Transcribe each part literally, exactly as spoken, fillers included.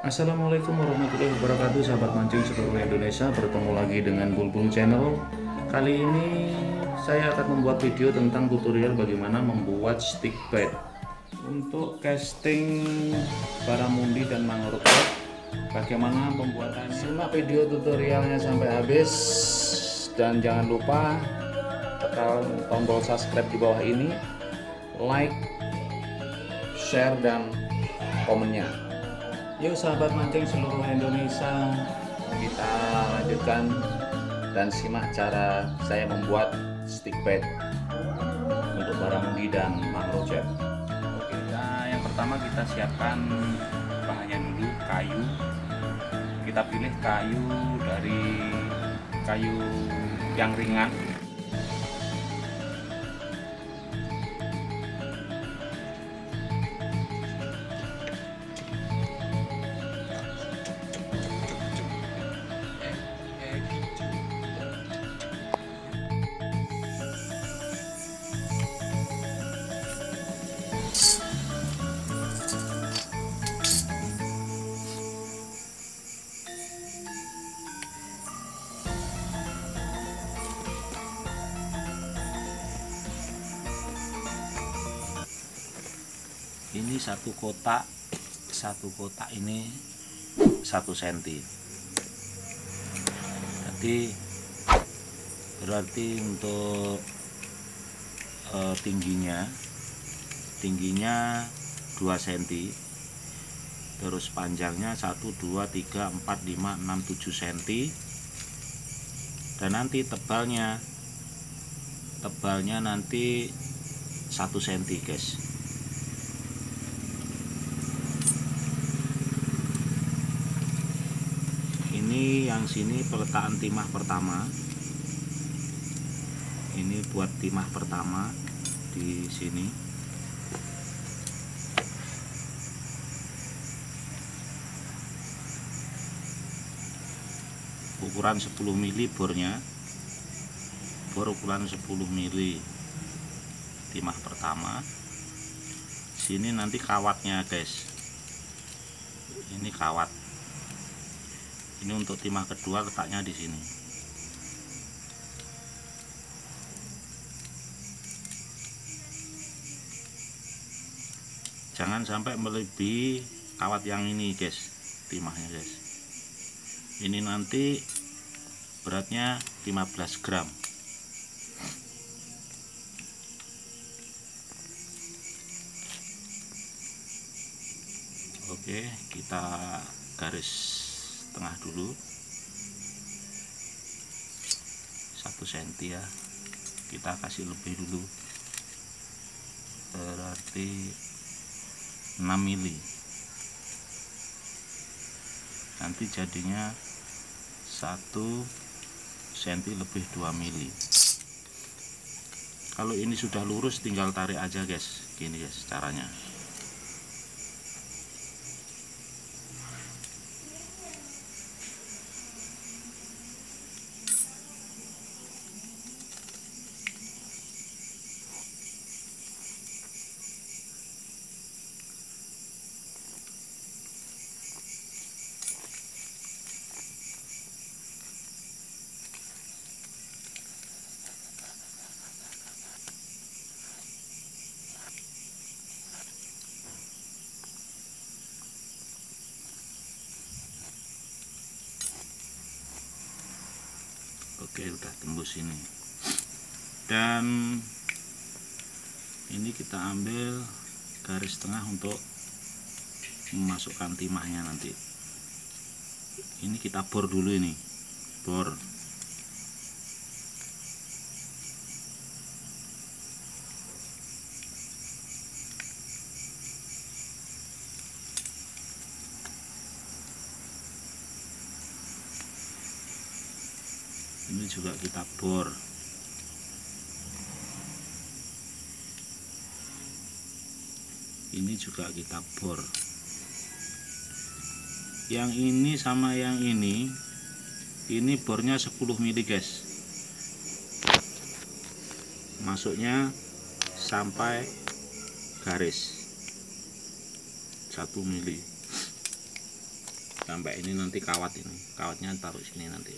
Assalamualaikum warahmatullahi wabarakatuh, sahabat mancing seluruh Indonesia. Bertemu lagi dengan Bulbul Channel. Kali ini saya akan membuat video tentang tutorial bagaimana membuat stick bait untuk casting baramundi dan mangrove. Bagaimana pembuatannya? Simak video tutorialnya sampai habis dan jangan lupa tekan tombol subscribe di bawah ini, like, share, dan komennya. Yuk sahabat mancing seluruh Indonesia, kita lanjutkan dan simak cara saya membuat stick bait untuk baramundi dan mangrove jet. Oke, nah yang pertama kita siapkan bahannya dulu, kayu. Kita pilih kayu dari kayu yang ringan. Ini satu kotak, satu kotak ini satu senti. Jadi berarti untuk e, tingginya, tingginya dua senti. Terus panjangnya satu, dua, tiga, empat, lima, enam, tujuh senti. Dan nanti tebalnya, tebalnya nanti satu senti, guys. Ini yang sini peletakan timah pertama. Ini buat timah pertama di sini. Ukuran sepuluh mili bornya. Bor ukuran sepuluh mili timah pertama. Sini nanti kawatnya, guys. Ini kawat. Ini untuk timah kedua, letaknya di sini. Jangan sampai melebihi kawat yang ini, guys, timahnya, guys. Ini nanti beratnya lima belas gram. Oke, kita garis tengah dulu satu senti ya, kita kasih lebih dulu, berarti enam mili. Nanti jadinya satu senti lebih dua mili. Kalau ini sudah lurus tinggal tarik aja, guys. Gini, guys, caranya. Oke, udah tembus ini. Dan ini kita ambil garis tengah untuk memasukkan timahnya nanti. Ini kita bor dulu, ini bor. Ini juga kita bor. Ini juga kita bor. Yang ini sama yang ini, ini bornya sepuluh mili, guys. Masuknya sampai garis satu mili. sampai ini nanti kawat ini kawatnya taruh sini nanti.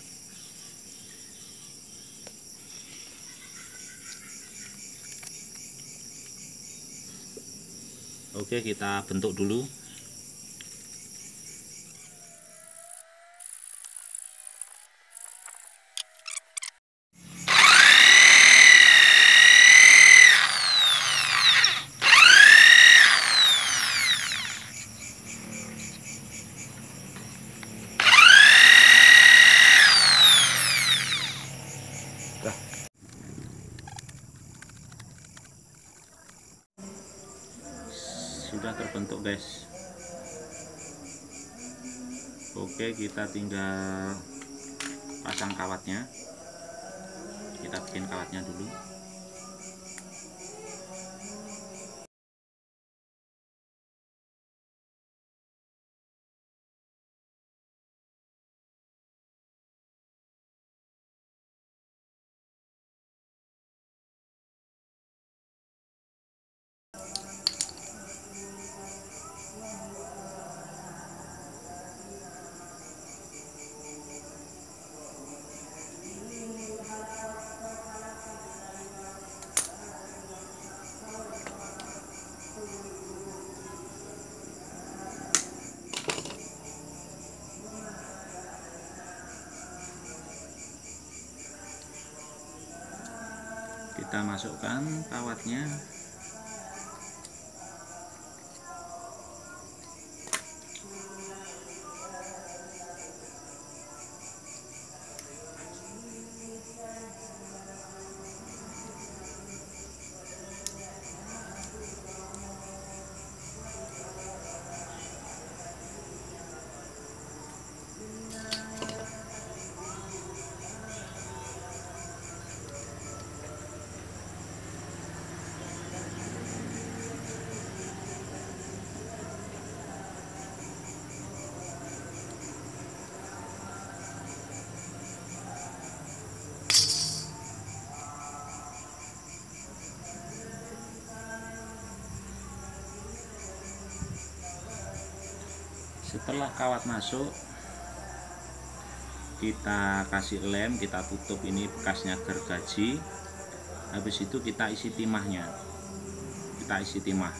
Oke, kita bentuk dulu. Sudah terbentuk guys. Oke, kita tinggal pasang kawatnya. Kita bikin kawatnya dulu. Kita masukkan kawatnya. Setelah kawat masuk, kita kasih lem, kita tutup ini bekasnya gergaji. Habis itu kita isi timahnya. Kita isi timah.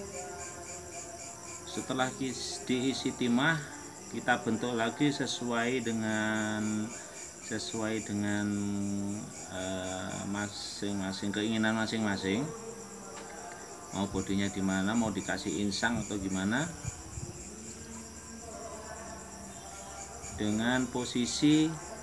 Setelah diisi timah, kita bentuk lagi sesuai dengan sesuai dengan masing-masing uh, keinginan masing-masing. Mau bodinya di mana, mau dikasih insang atau gimana. Dengan posisi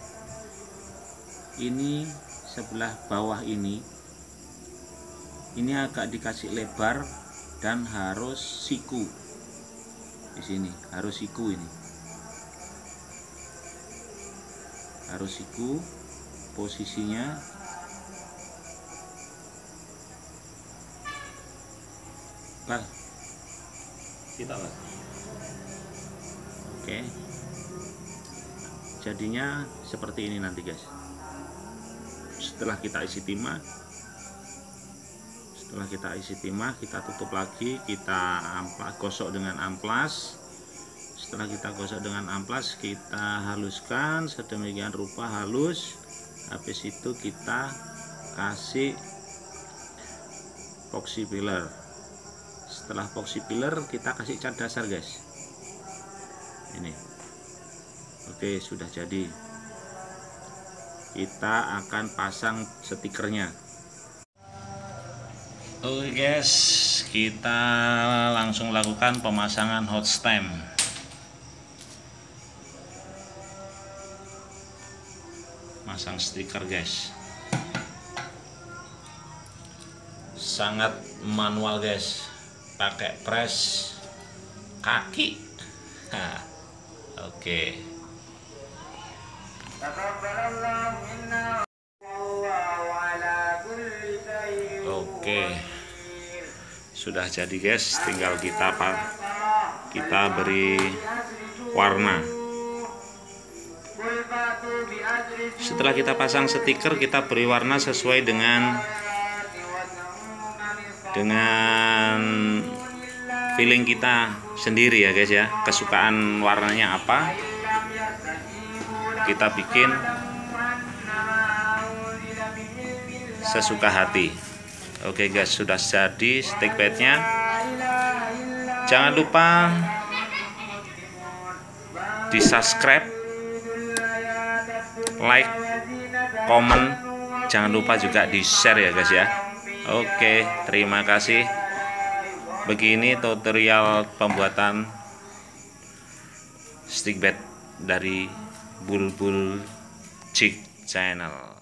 ini sebelah bawah ini ini agak dikasih lebar dan harus siku. Di sini harus siku, ini harus siku posisinya. Bal kita lah. Oke, jadinya seperti ini nanti guys. Setelah kita isi timah, setelah kita isi timah, kita tutup lagi, kita amplas, gosok dengan amplas. Setelah kita gosok dengan amplas, kita haluskan sedemikian rupa halus. Habis itu kita kasih epoxy filler. Setelah epoxy filler, kita kasih cat dasar guys. Ini. Oke, sudah jadi. Kita akan pasang stikernya. Oke guys, kita langsung lakukan pemasangan hot stamp. Masang stiker guys. Sangat manual guys. Pakai press kaki. Nah, oke. Oke, sudah jadi guys, tinggal kita kita beri warna. Setelah kita pasang stiker, kita beri warna sesuai dengan dengan feeling kita sendiri ya guys ya, kesukaan warnanya apa. kita bikin sesuka hati. Oke guys, sudah jadi stick bednya. Jangan lupa di subscribe, like, komen, jangan lupa juga di share ya guys ya. Oke, terima kasih. Begini tutorial pembuatan stick bed dari Bulbul Chick Channel.